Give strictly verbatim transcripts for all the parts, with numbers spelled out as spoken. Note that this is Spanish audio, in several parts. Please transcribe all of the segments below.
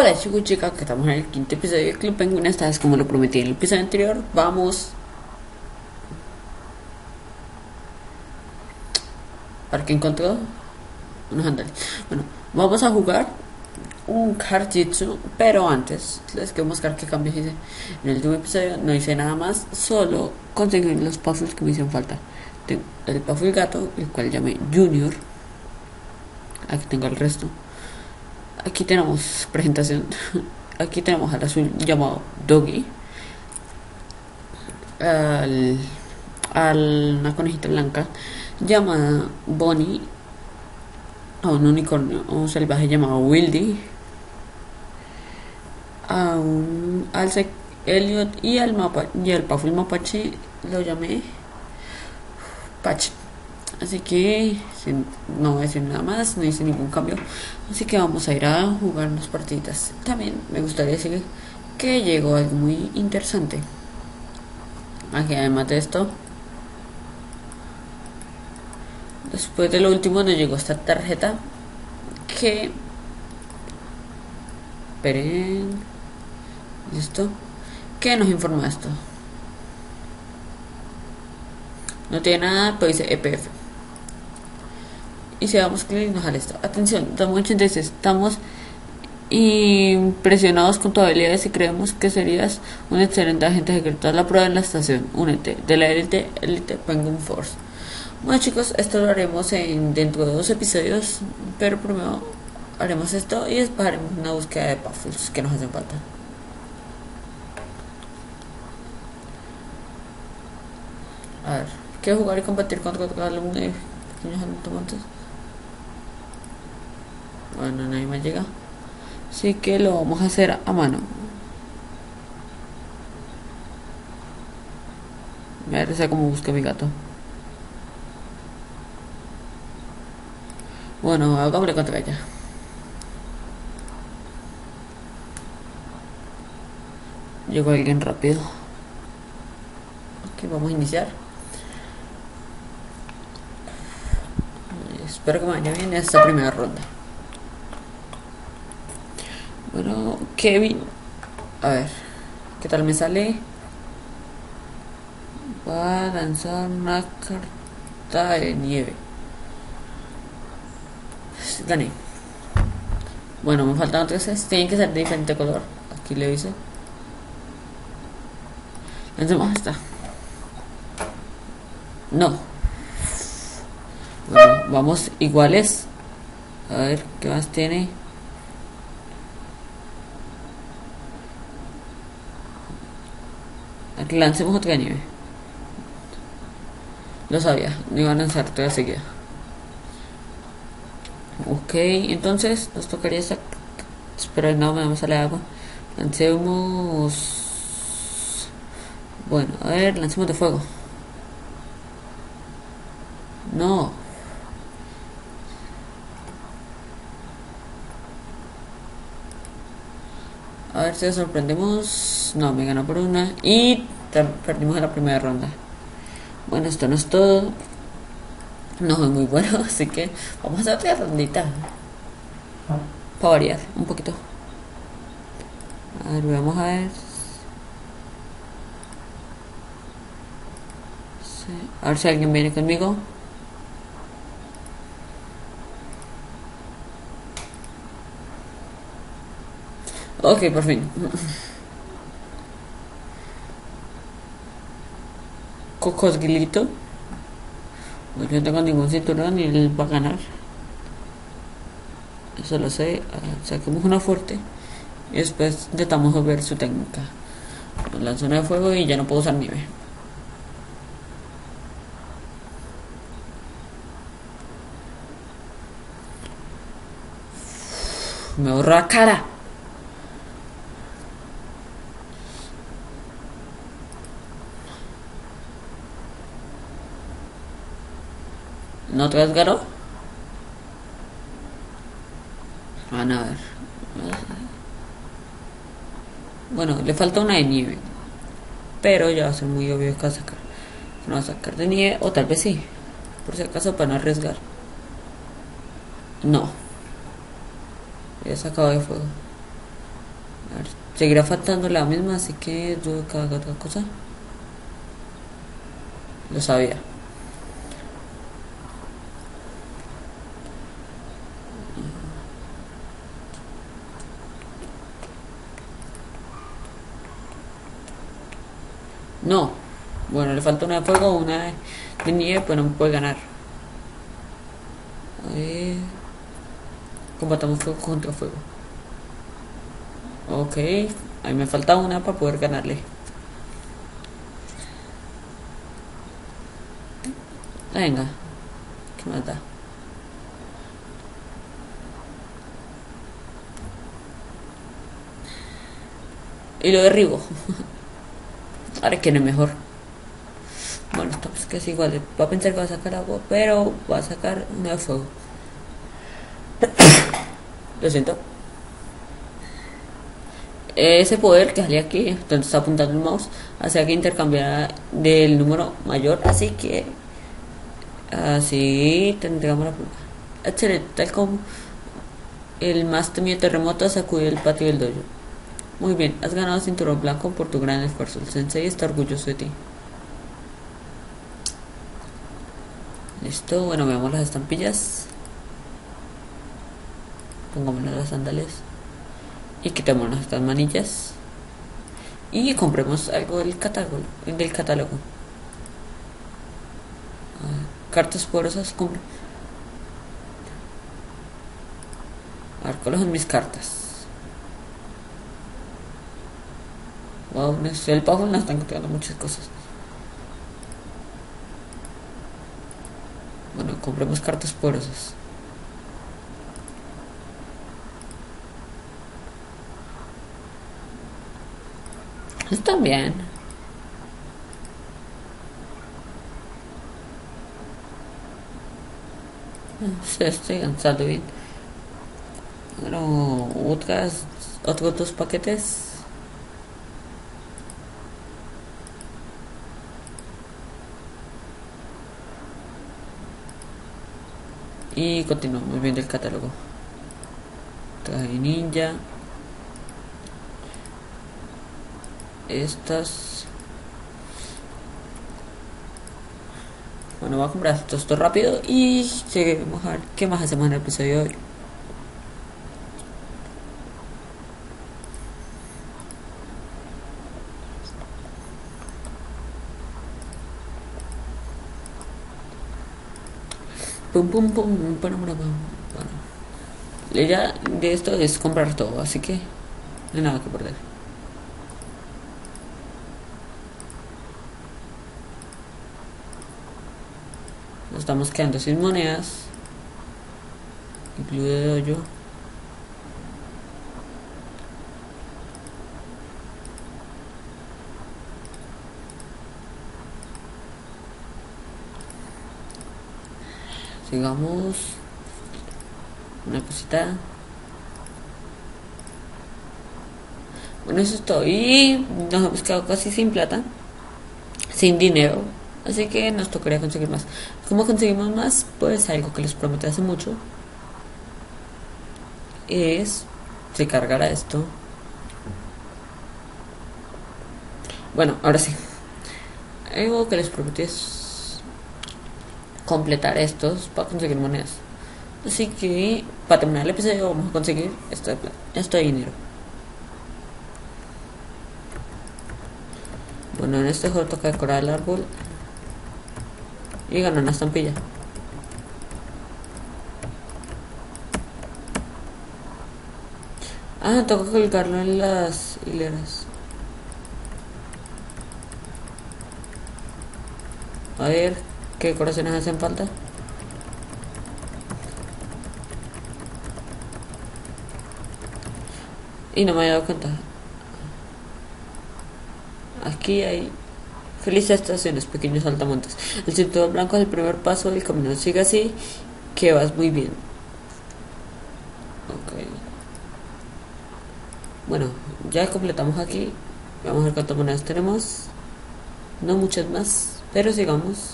Hola chicos y chicas, que estamos en el quinto episodio de Club Penguin. Esta vez, como lo prometí en el episodio anterior, vamos a ver qué encontró unos andales. Bueno, vamos a jugar un Karjitsu, pero antes les quiero mostrar qué cambios hice. En el último episodio no hice nada más, solo conseguí los puzzles que me hicieron falta. Tengo el puzzle gato, el cual llamé Junior. Aquí tengo el resto. Aquí tenemos presentación. Aquí tenemos al azul llamado Doggy, al, al una conejita blanca llamada Bonnie, a un unicornio o un salvaje llamado Wildy, a un alce Elliot y al mapa y al Puffle mapache lo llamé Patch. Así que sin, no voy a decir nada más, no hice ningún cambio. Así que vamos a ir a jugar unas partiditas. También me gustaría decir que llegó algo muy interesante. Aquí además de esto, después de lo último nos llegó esta tarjeta que... Esperen... ¿Listo? ¿Qué nos informa esto? No tiene nada, pero dice E P F. Y si damos clic nos sale esto. Atención, estamos ochenta y seis. Estamos impresionados con tus habilidades y creemos que serías un excelente agente secreto. Haz la prueba en la estación. Únete de la élite Elite Penguin Force. Bueno chicos, esto lo haremos en, dentro de dos episodios, pero primero haremos esto y después haremos una búsqueda de puzzles que nos hacen falta. A ver, quiero jugar y combatir contra cada alumno de pequeños tomates. Bueno, nadie más llega, así que lo vamos a hacer a mano. Me da cómo busca mi gato. Bueno, hagámosle contra ella. Llegó alguien rápido. Ok, vamos a iniciar. Espero que me vaya bien esta primera ronda. Bueno, Kevin. A ver, ¿qué tal me sale? Va a lanzar una carta de nieve. Gané. Bueno, me faltan otras. Tienen que ser de diferente color. Aquí le dice. Lancemos esta. No. Bueno, vamos iguales. A ver qué más tiene. Lancemos otra nieve. Lo sabía, no iban a lanzar toda seguida. Ok, entonces nos tocaría esta. Espera, no me sale agua. Lancemos. Bueno, a ver, lancemos de fuego. No. A ver si sorprendemos. No, me ganó por una. Y perdimos en la primera ronda. Bueno, esto no es todo. No es muy bueno, así que vamos a hacer otra rondita. Para variar un poquito. A ver, vamos a ver. Sí. A ver si alguien viene conmigo. Ok, por fin. Cocosguilito. Pues yo no tengo ningún cinturón y él va a ganar. Eso lo sé. Saquemos una fuerte y después intentamos ver su técnica. La zona de fuego y ya no puedo usar nieve. Me borró la cara. ¿No te desgarró? Van a ver. Bueno, le falta una de nieve. Pero ya va a ser muy obvio que va a sacar. No va a sacar de nieve, o tal vez sí. Por si acaso, para no arriesgar. No. Ya sacado de fuego. A ver, seguirá faltando la misma, así que dudo que haga otra cosa. Lo sabía. No. Bueno, le falta una de fuego, una de, de nieve, pues no me puede ganar. A ver. Combatamos fuego contra fuego. Ok. Ahí me falta una para poder ganarle. Venga. ¿Qué más da? Y lo derribo. Ahora quién es mejor. Bueno, estamos casi iguales. Va a pensar que va a sacar agua, pero va a sacar una de fuego. Lo siento. Ese poder que salía aquí, donde está apuntando el mouse, hacía que intercambiara del número mayor. Así que así tendríamos la prueba. Excelente, tal como el más temido terremoto sacudió el patio del dojo. Muy bien, has ganado cinturón blanco por tu gran esfuerzo. El sensei está orgulloso de ti. Listo, bueno, veamos las estampillas. Pongámonos las sandalias. Y quitémonos estas manillas. Y compremos algo del catálogo. Del catálogo. Ah, cartas poderosas, compra. A ver, ¿cuáles son mis cartas? Wow, el pajo nos están contando muchas cosas. Bueno, compremos cartas poderosas. Están bien. Se estoy cansando bien. Bueno, otras, otros dos paquetes. Y continuamos viendo el catálogo. Traje ninja. Estas. Bueno, voy a comprar esto, esto rápido y seguimos a ver qué más hacemos en el episodio de hoy. Pum pum pum, pum, pum, pum, pum. Bueno, la idea de esto es comprar todo, así que no hay nada que perder. Nos estamos quedando sin monedas, incluido yo. Sigamos. Una cosita. Bueno, eso es todo. Y nos hemos quedado casi sin plata, sin dinero. Así que nos tocaría conseguir más. ¿Cómo conseguimos más? Pues algo que les prometí hace mucho. Es se cargará esto. Bueno, ahora sí. Algo que les prometí es completar estos para conseguir monedas. Así que para terminar el episodio vamos a conseguir esto de plata, esto de dinero. Bueno, en este juego toca decorar el árbol y ganar una estampilla. Ah, toca colgarlo en las hileras. A ver, ¿qué decoraciones hacen falta? Y no me había dado cuenta. Aquí hay felices estaciones, pequeños saltamontes. El cinturón blanco es el primer paso del camino. Sigue así, que vas muy bien. Ok. Bueno, ya completamos aquí. Vamos a ver cuántas monedas tenemos. No muchas más, pero sigamos.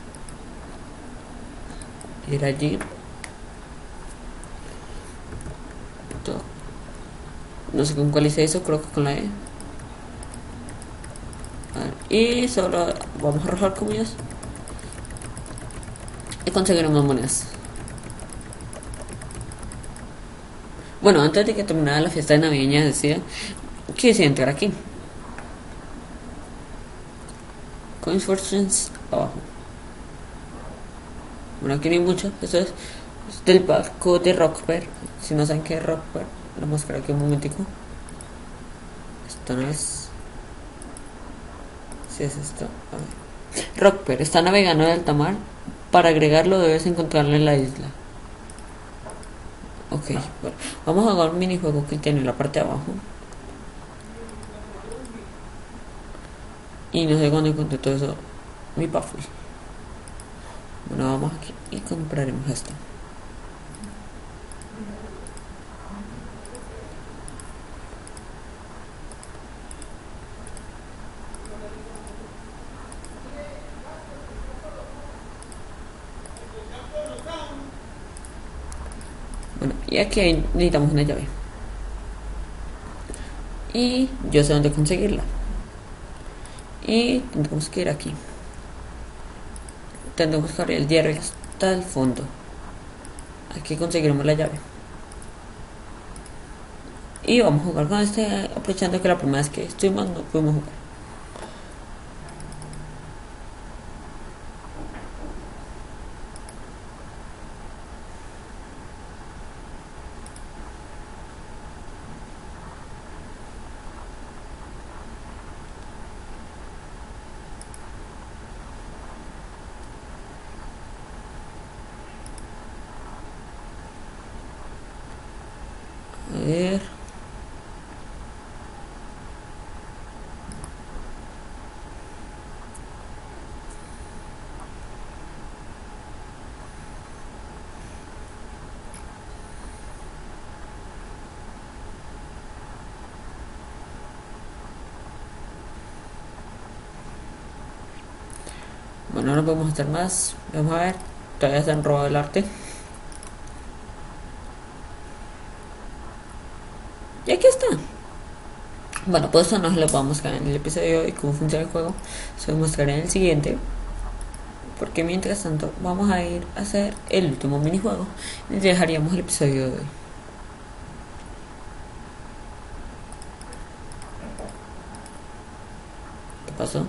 Ir allí. No sé con cuál hice eso, creo que con la E. A ver, y solo vamos a arrojar comillas y conseguiremos monedas. Bueno, antes de que terminara la fiesta de navideña decía que quise entrar aquí. Coins Fortunes abajo. Bueno, aquí no hay mucho. Esto es, es del barco de Rockper. Si no saben qué es Rockper, lo mostrar aquí un momentico. Esto no es. Si es esto. A ver. Rockper está navegando en alta mar. Para agregarlo debes encontrarlo en la isla. Ok, bueno, vamos a jugar un minijuego que tiene en la parte de abajo. Y no sé cuándo encontré todo eso. Mi Puffle. Bueno, vamos aquí y compraremos esto. Bueno, y aquí hay, necesitamos una llave. Y yo sé dónde conseguirla. Y tendremos que ir aquí. Tendremos que abrir el diario hasta el fondo. Aquí conseguiremos la llave. Y vamos a jugar con este, aprovechando que la primera vez que estuvimos no pudimos jugar. A ver. Bueno, no podemos hacer más. Vamos a ver. Todavía se han robado el arte. Y aquí está. Bueno, pues eso nos lo vamos a ver en el episodio de hoy. Cómo funciona el juego se lo mostraré en el siguiente. Porque mientras tanto vamos a ir a hacer el último minijuego. Y dejaríamos el episodio de hoy. ¿Qué pasó?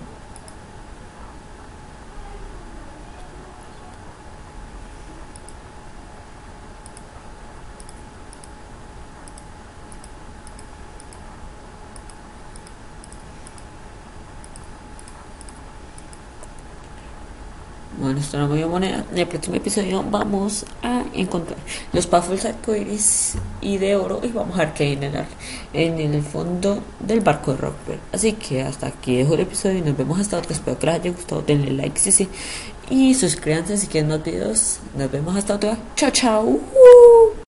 Bueno, esto no me dio moneda. En el próximo episodio vamos a encontrar los Puffles arcoiris y de oro. Y vamos a ver qué hay en el, en el fondo del barco de Rockper. Así que hasta aquí dejo el episodio y nos vemos hasta otro. Espero que les haya gustado. Denle like si sí. Y suscríbanse si quieren más videos. Nos vemos hasta otra. Chao, chao.